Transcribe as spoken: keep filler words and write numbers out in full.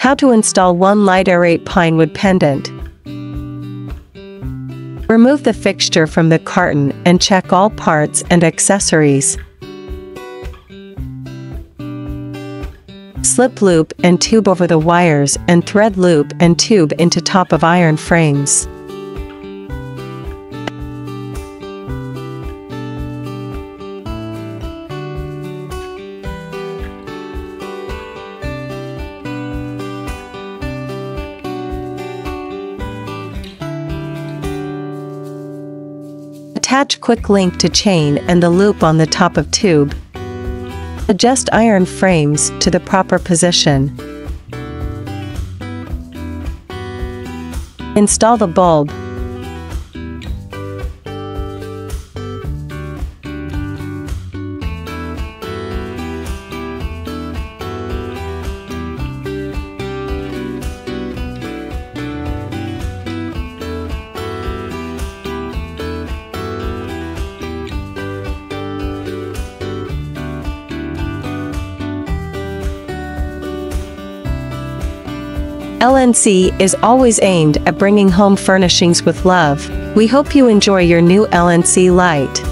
How to install one light aerate pine wood pendant. Remove the fixture from the carton and check all parts and accessories. Slip loop and tube over the wires and thread loop and tube into top of iron frames. Attach quick link to chain and the loop on the top of tube. Adjust iron frames to the proper position. Install the bulb. L N C is always aimed at bringing home furnishings with love. We hope you enjoy your new L N C light.